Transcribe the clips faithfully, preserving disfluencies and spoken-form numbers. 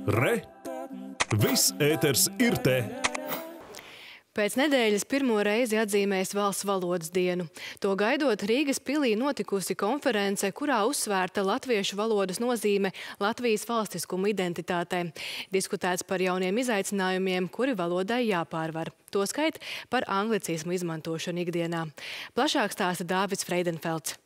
Re! Viss ēters ir te! Pēc nedēļas pirmo reizi atzīmēs Valsts valodas dienu. To gaidot, Rīgas pilī notikusi konference, kurā uzsvērta latviešu valodas nozīme Latvijas valstiskuma identitātē. Diskutēts par jauniem izaicinājumiem, kuri valodai jāpārvar. Toskait par anglicismu izmantošanu ikdienā. Plašāk stāsta Dāvids Freidenfelds.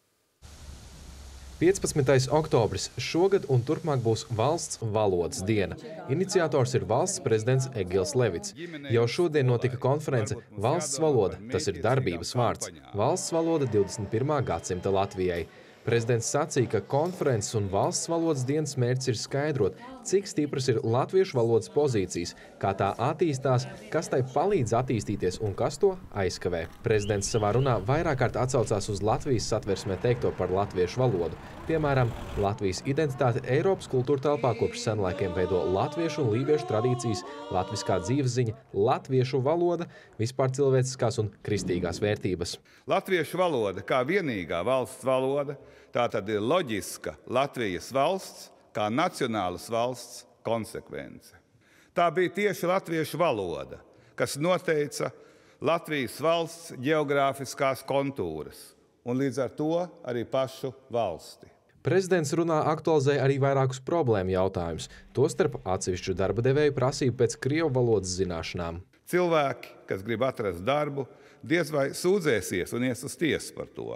piecpadsmitais oktobris šogad un turpmāk būs Valsts valodas diena. Iniciators ir valsts prezidents Egils Levits. Jau šodien notika konference Valsts valoda, tas ir darbības vārds. Valsts valoda divdesmit pirmā gadsimta Latvijai. Prezidents sacīja, ka konferences un Valsts valodas dienas mērķis ir skaidrot, cik stipras ir latviešu valodas pozīcijas, kā tā attīstās, kas tai palīdz attīstīties un kas to aizkavē. Prezidents savā runā vairāk kārt atsaucās uz Latvijas satversmē teikto par latviešu valodu. Piemēram, Latvijas identitāte Eiropas kultūra telpā kopš senlaikiem veido latviešu un lībiešu tradīcijas, latviskā dzīvesziņa, latviešu valoda, vispār cilvēciskās un kristīgās vērtības. Latviešu valoda kā vienīgā valsts valoda, tā tad ir loģiska Latvijas valsts, kā nacionālas valsts konsekvence. Tā bija tieši latviešu valoda, kas noteica Latvijas valsts ģeogrāfiskās kontūras un līdz ar to arī pašu valsti. Prezidents runā aktualizēja arī vairākus problēmu jautājumus, tostarp atsevišķu darba devēju prasību pēc krievu valodas zināšanām. Cilvēki, kas grib atrast darbu, diez vai sūdzēsies un ies uz tiesu par to.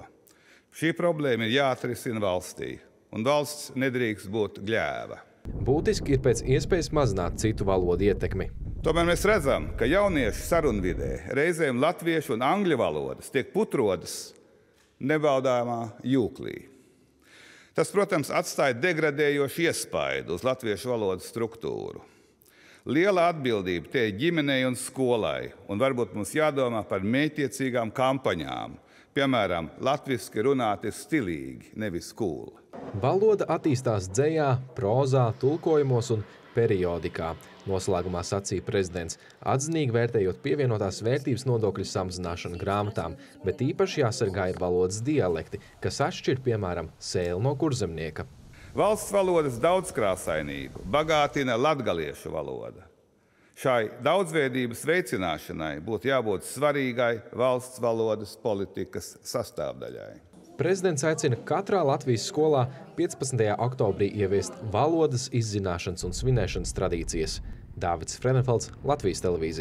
Šī problēma ir jāatrisina valstī, un valsts nedrīkst būt gļēva. Būtiski ir pēc iespējas mazināt citu valodu ietekmi. Tomēr mēs redzam, ka jauniešu sarunvidē reizēm latviešu un angļu valodas tiek putrodas nebaudāmā jūklī. Tas, protams, atstāja degradējošu iespaidu uz latviešu valodas struktūru. Liela atbildība tie ir ģimenei un skolai, un varbūt mums jādomā par mērķtiecīgām kampaņām. Piemēram, latviski runāt ir stilīgi, nevis cool. Valoda attīstās dzejā, prozā, tulkojumos un periodikā. Noslēgumā sacīja prezidents, atzinīgi vērtējot pievienotās vērtības nodokļu samazināšanu grāmatām, bet īpaši jāsargā ir valodas dialekti, kas atšķir, piemēram, sēli no kurzemnieka. Valsts valodas daudzkrāsainību bagātina latgaliešu valoda. Šai daudzveidības veicināšanai būtu jābūt svarīgai valsts valodas politikas sastāvdaļai. Prezidents aicina katrā Latvijas skolā piecpadsmitajā oktobrī ieviest valodas izzināšanas un svinēšanas tradīcijas. Dāvids Freidenfelds, Latvijas televīzija.